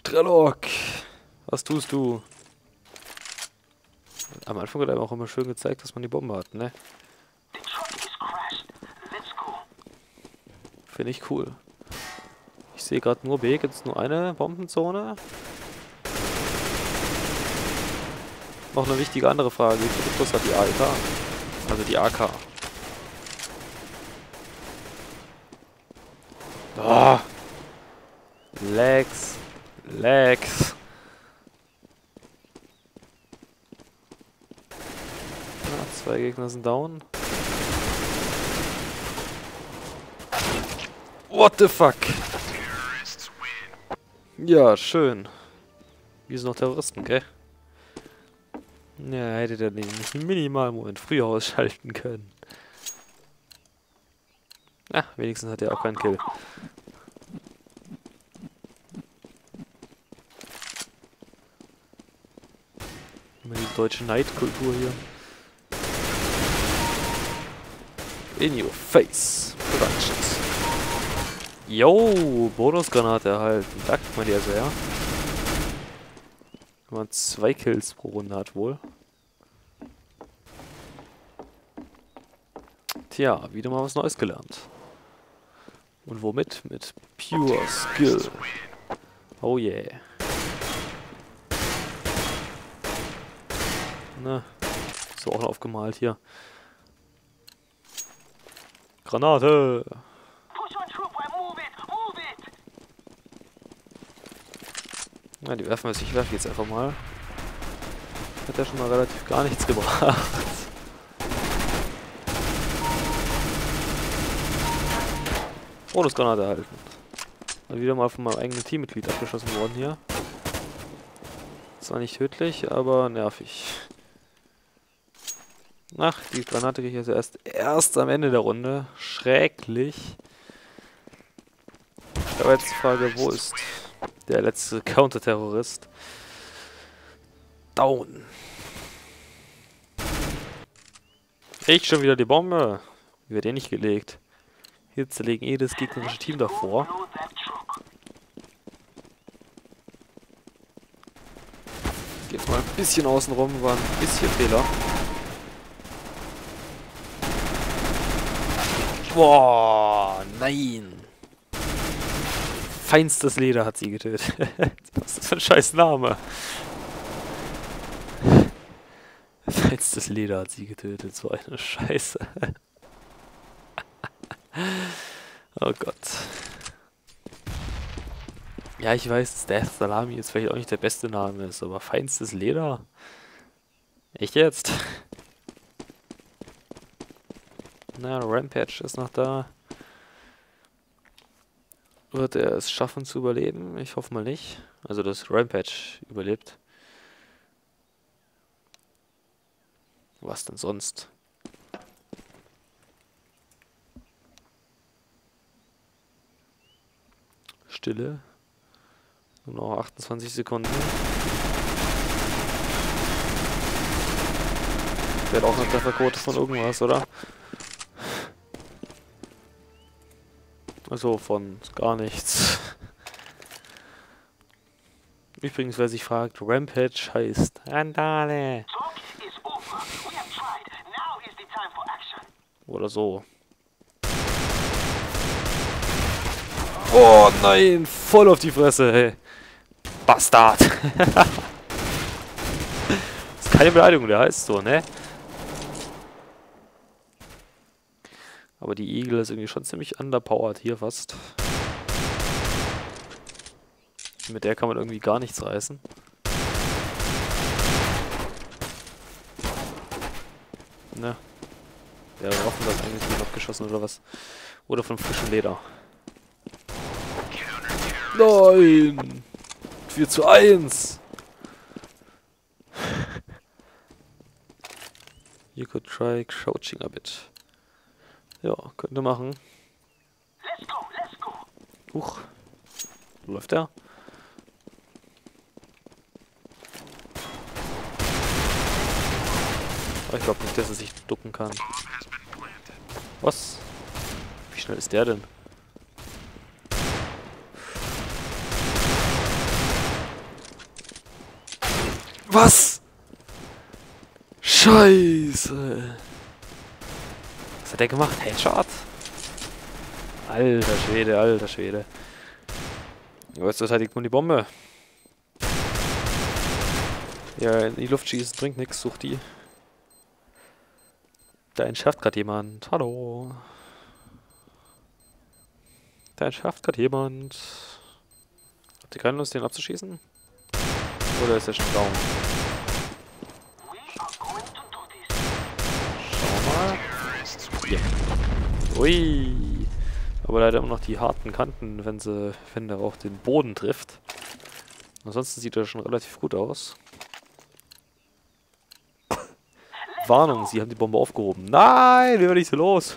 Strelok! Was tust du? Am Anfang hat er auch immer schön gezeigt, dass man die Bombe hat, ne? Finde ich cool. Ich sehe gerade nur B, gibt es nur eine Bombenzone? Noch eine wichtige andere Frage. Wie viel Plus hat die AEK? Also die AK. Ah! Lags. Lags. Ja, 2 Gegner sind down. What the fuck? Ja, schön. Wir sind noch Terroristen, gell? Ja, hätte der den nicht einen minimalen Moment früher ausschalten können. Ja, wenigstens hat er auch keinen Kill. Immer die deutsche Neidkultur hier. In your face. Productions. Yo, Bonusgranate erhalten. Da kriegt man die also her. Wenn man 2 Kills pro Runde hat wohl. Tja, wieder mal was Neues gelernt. Und womit? Mit Pure Skill. Oh yeah. Na, so auch noch aufgemalt hier. Granate! Ja, die werfen wir sich. Ich werfe jetzt einfach mal. Hat ja schon mal relativ gar nichts gebracht. Bonusgranate erhalten. Und wieder mal von meinem eigenen Teammitglied abgeschossen worden hier. Zwar nicht tödlich, aber nervig. Ach, die Granate kriege ich also erst am Ende der Runde. Schrecklich. Aber jetzt die Frage, wo ist der letzte Counterterrorist? Down. Ich schon wieder die Bombe. Die wird eh nicht gelegt. Hier zerlegen eh das gegnerische Team davor. Geht mal ein bisschen außen rum, war ein bisschen Fehler. Boah, nein. Feinstes Leder hat sie getötet. Was ist das für ein scheiß Name? Feinstes Leder hat sie getötet, so eine Scheiße. Oh Gott. Ja, ich weiß, dass Death Salami jetzt vielleicht auch nicht der beste Name ist, aber feinstes Leder? Echt jetzt? Na, Rampage ist noch da. Wird er es schaffen zu überleben? Ich hoffe mal nicht. Also, dass Rampage überlebt. Was denn sonst? Stille. Nur noch 28 Sekunden. Der hat auch eine Trefferquote von irgendwas, oder? Also von gar nichts. Übrigens, wer sich fragt, Rampage heißt Randale. Oder so. Oh nein, voll auf die Fresse, hey. Bastard. Das ist keine Beleidigung, der heißt so, ne? Aber die Eagle ist irgendwie schon ziemlich underpowered hier fast. Mit der kann man irgendwie gar nichts reißen. Ne. Der Waffen hat eigentlich nicht abgeschossen oder was? Oder von frischem Leder. Nein! 4:1! You could try crouching a bit. Ja, könnte machen. Huch. Läuft der? Aber ich glaube nicht, dass er sich ducken kann. Was? Wie schnell ist der denn? Was? Scheiße. Was hat der gemacht? Headshot? Alter Schwede, alter Schwede. Jetzt verteidigt man die Bombe. Ja, in die Luft schießen bringt nichts, such die. Da entschärft gerade jemand. Hallo. Da entschärft gerade jemand. Habt ihr keine Lust, den abzuschießen? Oder ist er schon down? Schau mal. Yeah. Ui. Aber leider immer noch die harten Kanten, wenn der auch den Boden trifft. Ansonsten sieht er schon relativ gut aus. Warnung, sie haben die Bombe aufgehoben. Nein, wie werde ich so los?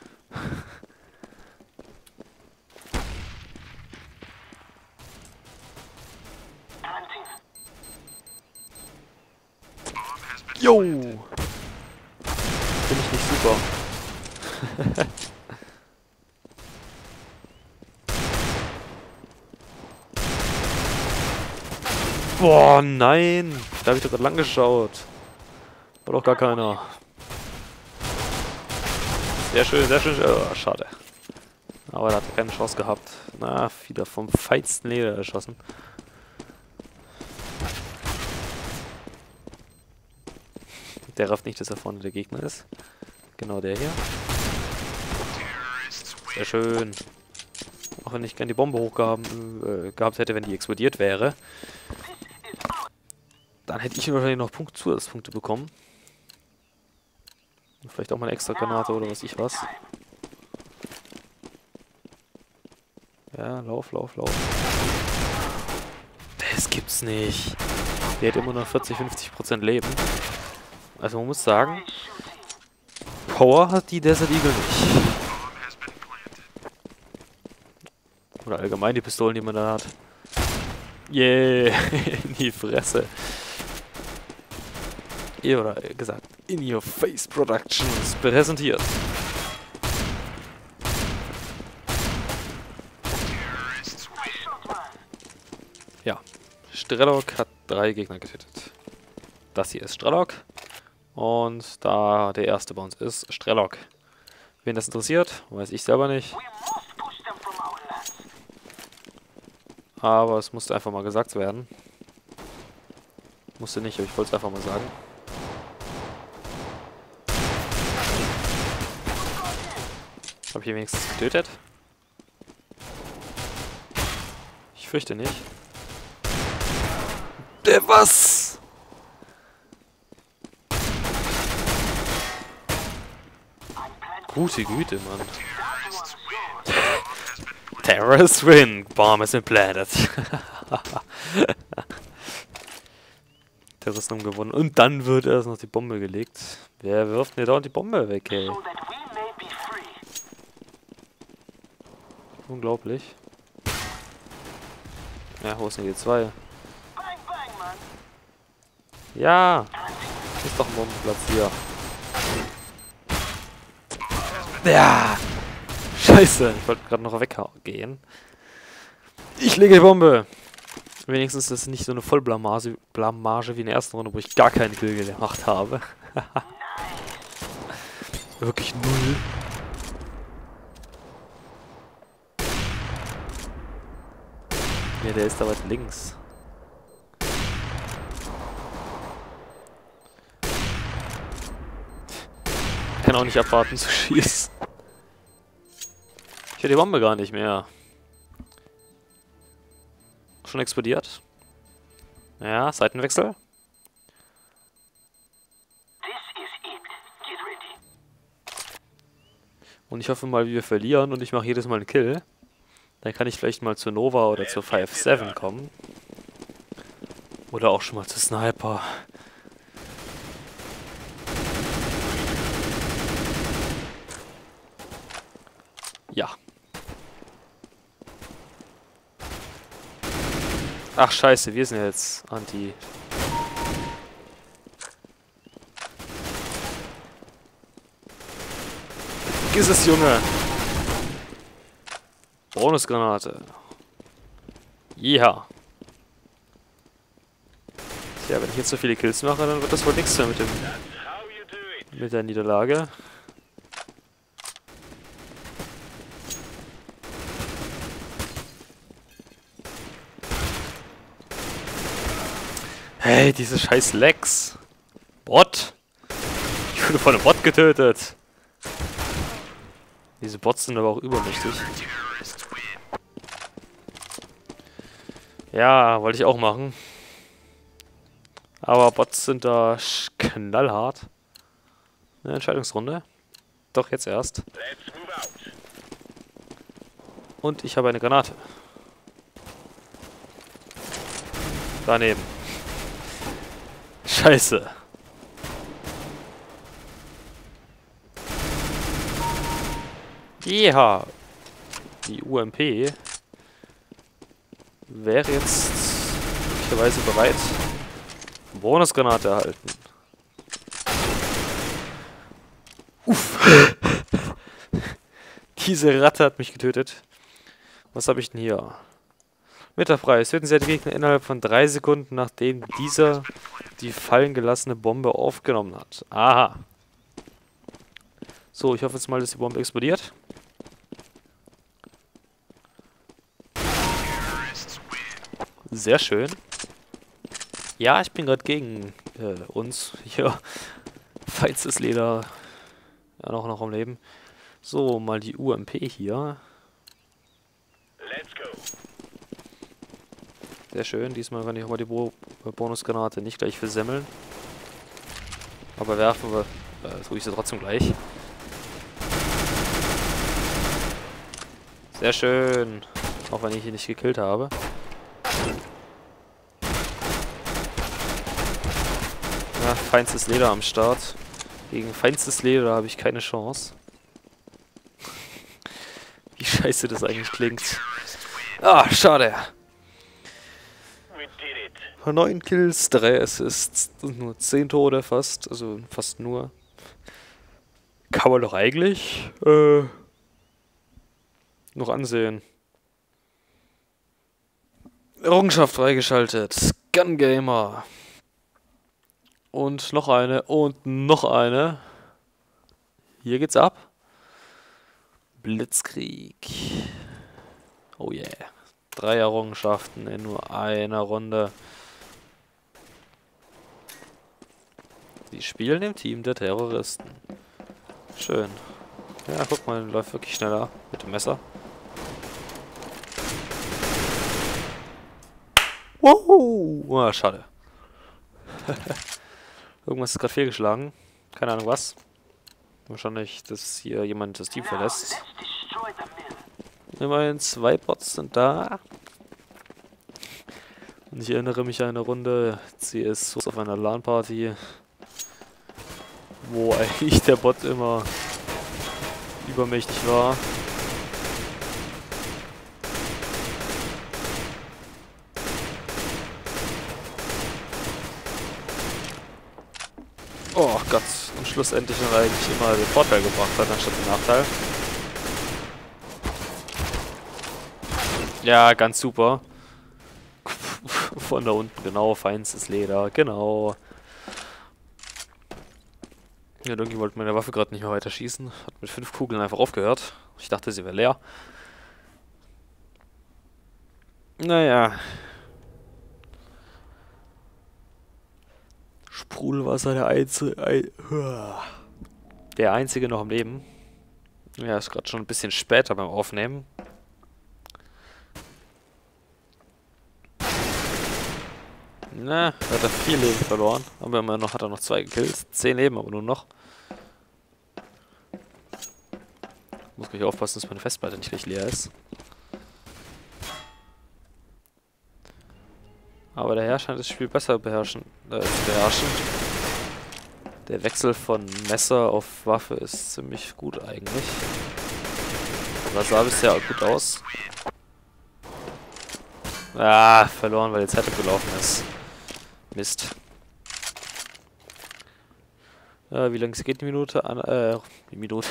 Jo! Finde ich nicht super. Boah, nein! Da habe ich doch gerade lang geschaut. War doch gar keiner. Sehr schön, sehr schön. Oh, schade. Aber da hat er keine Chance gehabt. Na, wieder vom feinsten Leder erschossen. Der rafft nicht, dass er vorne der Gegner ist. Genau der hier. Sehr schön. Auch wenn ich gerne die Bombe gehabt hätte, wenn die explodiert wäre. Dann hätte ich wahrscheinlich noch Zusatzpunkte bekommen. Und vielleicht auch mal eine extra Granate oder was ich was. Ja, lauf, lauf, lauf. Das gibt's nicht. Der hat immer noch 40-50% Leben. Also man muss sagen, Power hat die Desert Eagle nicht. Oder allgemein die Pistolen, die man da hat. Yeah, in die Fresse. Oder gesagt, in your face Productions präsentiert. Ja, Strelok hat 3 Gegner getötet. Das hier ist Strelok. Und da der erste bei uns ist Strelok. Wen das interessiert, weiß ich selber nicht. Aber es musste einfach mal gesagt werden. Musste nicht, aber ich wollte es einfach mal sagen. Habe ich ihn wenigstens getötet? Ich fürchte nicht. Der was? Gute Güte, Mann. Terrorist win. Bomb has been planted. Terroristen haben gewonnen. Und dann wird erst noch die Bombe gelegt. Wer wirft mir da die Bombe weg, ey? Unglaublich. Ja, wo ist denn die 2? Ja! Ist doch ein Bombenplatz hier. Ja! Scheiße, ich wollte gerade noch weggehen. Ich lege die Bombe! Wenigstens ist das nicht so eine Vollblamage wie in der ersten Runde, wo ich gar keinen Kill gemacht habe. Wirklich null. Ja, der ist da weit links. Kann auch nicht abwarten zu schießen. Ich höre die Bombe gar nicht mehr. Schon explodiert? Ja, Seitenwechsel. Und ich hoffe mal, wir verlieren und ich mache jedes Mal einen Kill. Dann kann ich vielleicht mal zur Nova oder zur 5-7 kommen. Oder auch schon mal zur Sniper. Ja. Ach scheiße, wir sind jetzt Anti. Vergiss es, Junge! Bonusgranate. Ja. Ja, wenn ich jetzt so viele Kills mache, dann wird das wohl nichts mehr mit der Niederlage. Hey, diese scheiß Lags. Bot. Ich wurde von einem Bot getötet. Diese Bots sind aber auch übermächtig. Ja, wollte ich auch machen. Aber Bots sind da knallhart. Eine Entscheidungsrunde. Doch, jetzt erst. Und ich habe eine Granate. Daneben. Scheiße. Ja. Die UMP wäre jetzt möglicherweise bereit. Bonusgranate erhalten. Uff. Diese Ratte hat mich getötet. Was habe ich denn hier? Mitterpreis. Töten Sie den Gegner innerhalb von 3 Sekunden, nachdem dieser die fallen gelassene Bombe aufgenommen hat. Aha. So, ich hoffe jetzt mal, dass die Bombe explodiert. Sehr schön. Ja, ich bin gerade gegen uns. Hier. Feinstes Leder. Ja, noch am Leben. So, mal die UMP hier. Sehr schön. Diesmal kann ich auch mal die Bonusgranate nicht gleich versemmeln. Aber werfen wir... tue ich sie trotzdem gleich. Sehr schön. Auch wenn ich ihn nicht gekillt habe. Ja, feinstes Leder am Start. Gegen feinstes Leder habe ich keine Chance. Wie scheiße das eigentlich klingt. Ah, schade. 9 Kills, 3 Assists und nur 10 Tode fast. Also fast nur. Kann man doch eigentlich noch ansehen. Errungenschaft freigeschaltet. Gun Gamer. Und noch eine und noch eine. Hier geht's ab. Blitzkrieg. Oh yeah. 3 Errungenschaften in nur einer Runde. Die spielen im Team der Terroristen. Schön. Ja, guck mal, läuft wirklich schneller mit dem Messer. Wow! Ah, schade. Irgendwas ist gerade fehlgeschlagen. Keine Ahnung was. Wahrscheinlich, dass hier jemand das Team verlässt. Immerhin 2 Bots sind da. Und ich erinnere mich an eine Runde CS auf einer LAN-Party, wo eigentlich der Bot immer übermächtig war. Oh Gott, und schlussendlich noch eigentlich immer den Vorteil gebracht hat, anstatt den Nachteil. Ja, ganz super. Von da unten, genau, feinstes Leder, genau. Ja, irgendwie wollte meine Waffe gerade nicht mehr weiter schießen. Hat mit 5 Kugeln einfach aufgehört. Ich dachte, sie wäre leer. Naja. Sprudelwasser, der einzige noch am Leben. Ja, ist gerade schon ein bisschen später beim Aufnehmen. Na, hat er 4 Leben verloren. Aber immer noch hat er noch 2 gekillt. 10 Leben aber nur noch. Muss gleich aufpassen, dass meine Festplatte nicht gleich leer ist. Aber der Herr scheint das Spiel besser zu beherrschen. Der Wechsel von Messer auf Waffe ist ziemlich gut eigentlich. Das sah bisher gut aus. Ah, verloren, weil jetzt Setup gelaufen ist. Mist. Wie lange geht die Minute? Die Minute.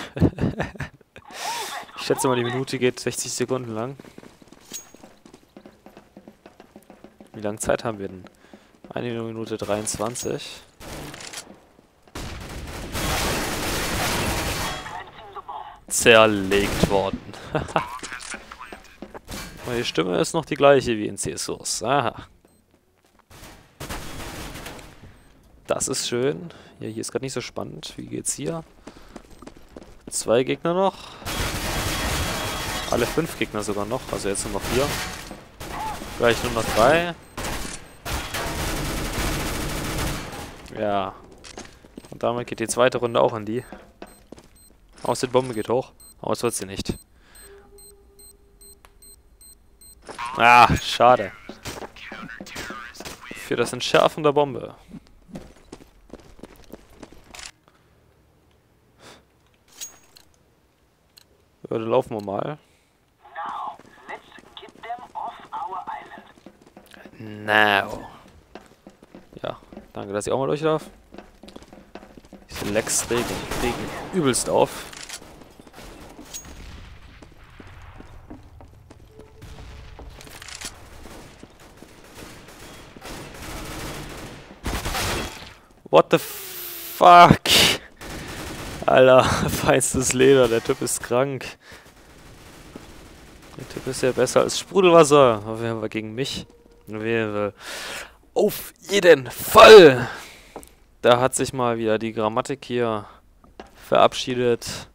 Ich schätze mal, die Minute geht 60 Sekunden lang. Wie lange Zeit haben wir denn? 1 Minute 23. Zerlegt worden. Die Stimme ist noch die gleiche wie in CS:GO. Aha. Das ist schön. Ja, hier ist gerade nicht so spannend. Wie geht's hier? 2 Gegner noch. Alle 5 Gegner sogar noch. Also jetzt nur noch 4. Gleich nur noch 3. Ja. Und damit geht die zweite Runde auch an die. Außer die Bombe geht hoch. Aber es wird sie nicht. Ah, schade. Für das Entschärfen der Bombe. Ja, dann laufen wir mal. Now. Ja, danke, dass ich auch mal durch darf. Diese Lecks regen übelst auf. What the fuck? Alter, feinstes Leder, der Typ ist krank. Der Typ ist ja besser als Sprudelwasser. Aber wer war gegen mich? Wäre auf jeden Fall. Da hat sich mal wieder die Grammatik hier verabschiedet.